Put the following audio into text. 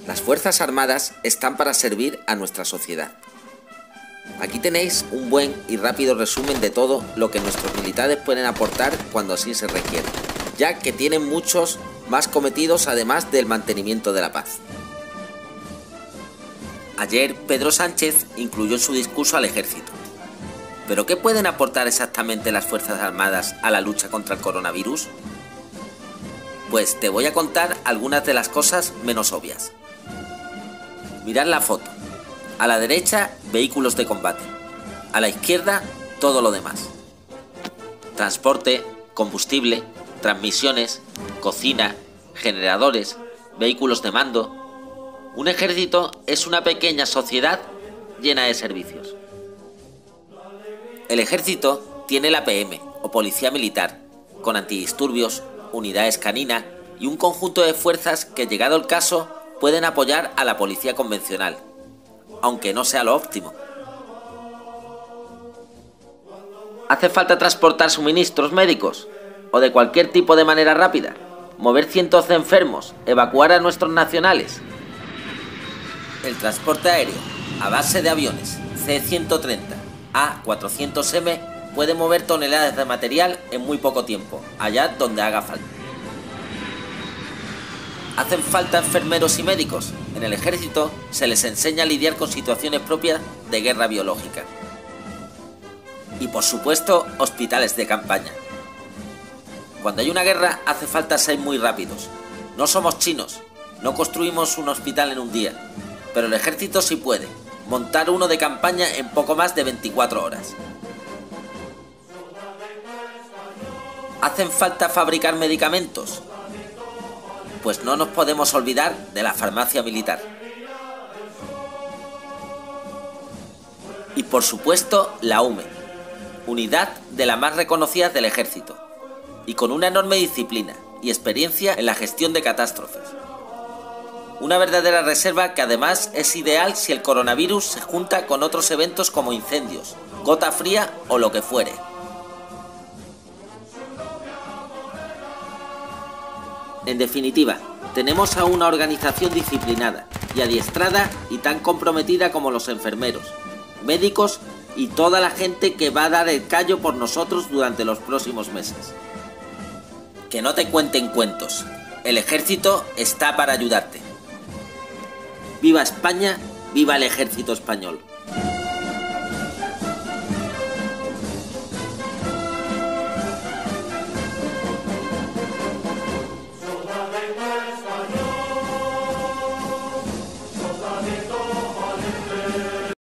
Las Fuerzas Armadas están para servir a nuestra sociedad. Aquí tenéis un buen y rápido resumen de todo lo que nuestros militares pueden aportar cuando así se requiera, ya que tienen muchos más cometidos además del mantenimiento de la paz. Ayer Pedro Sánchez incluyó en su discurso al ejército. ¿Pero qué pueden aportar exactamente las Fuerzas Armadas a la lucha contra el coronavirus? Pues te voy a contar algunas de las cosas menos obvias. Mirad la foto. A la derecha, vehículos de combate. A la izquierda, todo lo demás. Transporte, combustible, transmisiones, cocina, generadores, vehículos de mando. Un ejército es una pequeña sociedad llena de servicios. El ejército tiene la PM, o Policía Militar, con antidisturbios, unidades canina y un conjunto de fuerzas que, llegado el caso, pueden apoyar a la policía convencional, aunque no sea lo óptimo. ¿Hace falta transportar suministros médicos? ¿O de cualquier tipo de manera rápida? ¿Mover cientos de enfermos? ¿Evacuar a nuestros nacionales? El transporte aéreo, a base de aviones C-130, A400M, puede mover toneladas de material en muy poco tiempo, allá donde haga falta. ¿Hacen falta enfermeros y médicos? En el ejército se les enseña a lidiar con situaciones propias de guerra biológica. Y por supuesto, hospitales de campaña. Cuando hay una guerra hace falta ser muy rápidos. No somos chinos, no construimos un hospital en un día, pero el ejército sí puede montar uno de campaña en poco más de 24 horas. ¿Hacen falta fabricar medicamentos? Pues no nos podemos olvidar de la farmacia militar. Y por supuesto la UME, unidad de las más reconocidas del ejército, y con una enorme disciplina y experiencia en la gestión de catástrofes. Una verdadera reserva que además es ideal si el coronavirus se junta con otros eventos como incendios, gota fría o lo que fuere. En definitiva, tenemos a una organización disciplinada y adiestrada y tan comprometida como los enfermeros, médicos y toda la gente que va a dar el callo por nosotros durante los próximos meses. Que no te cuenten cuentos, el ejército está para ayudarte. ¡Viva España! ¡Viva el ejército español!